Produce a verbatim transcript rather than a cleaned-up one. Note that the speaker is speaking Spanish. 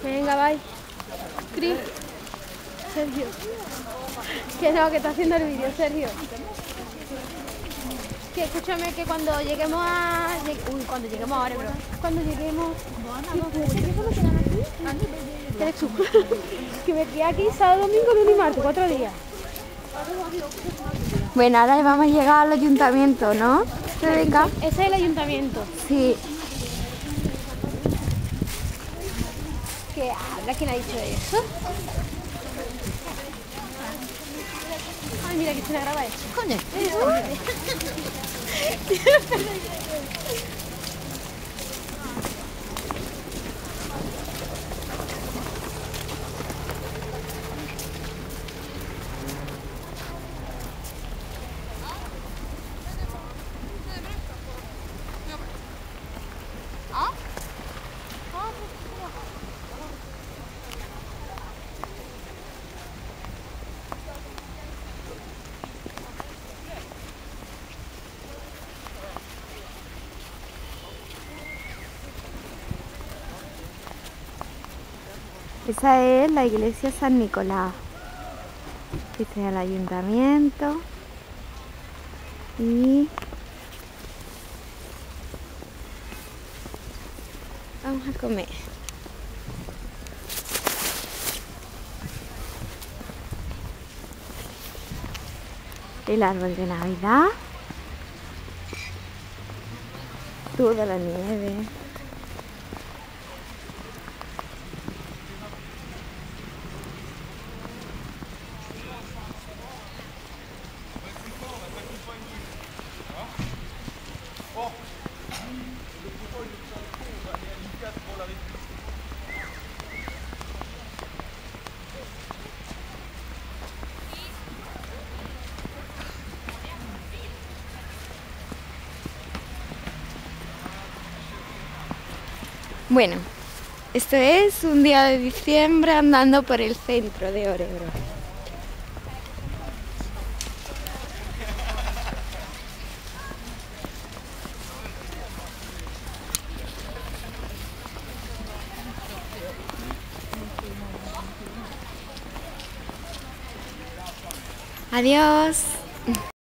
Venga, bye. Cris. Sergio. Que no, que está haciendo el vídeo, Sergio. Que escúchame que cuando lleguemos a... Uy, cuando lleguemos ahora, bro. Cuando lleguemos... ¿Qué eres tú? Que me quedé aquí sábado, domingo, lunes y martes, cuatro días. Bueno, ahora vamos a llegar al ayuntamiento, ¿no? Rebeca. Ese es el ayuntamiento. Sí. ¿Qué habla? ¿Quién ha dicho eso? Ay, mira que se la graba eso. Coño. Esa es la iglesia San Nicolás. Este es el ayuntamiento. Y vamos a comer. El árbol de Navidad. Toda la nieve. Bueno, esto es un día de diciembre andando por el centro de Örebro. Adiós.